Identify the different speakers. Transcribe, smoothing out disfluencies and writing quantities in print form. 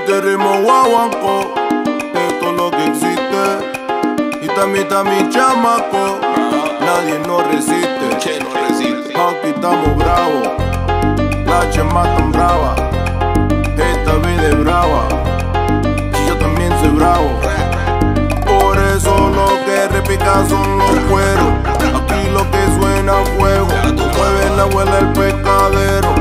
Speaker 1: Este ritmo guaguanco, esto es lo que existe. Y también está mi chamaco, nadie nos resiste. Aquí estamos bravos, la chema tan brava. Esta vida es brava, y yo también soy bravo. Por eso lo que repica son los cueros. Aquí lo que suena a fuego, mueve la abuela el pescadero.